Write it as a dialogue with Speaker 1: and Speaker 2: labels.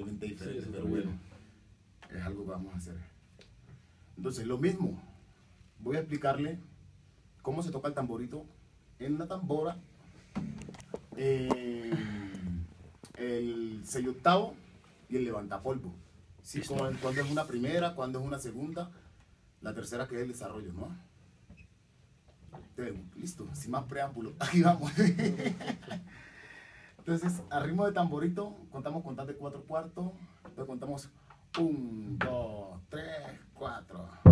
Speaker 1: totalmente diferente,
Speaker 2: Sí,
Speaker 1: pero bueno, es algo que vamos a hacer. Entonces, lo mismo, voy a explicarle cómo se toca el tamborito en la tambora, el 6/8 y el levantapolvo. Sí, cuando es una primera, cuando es una segunda, la tercera que es el desarrollo, ¿no? Listo, sin más preámbulo, aquí vamos. Entonces, a ritmo de tamborito, contamos con de 4/4, entonces contamos 1, 2, 3, 4.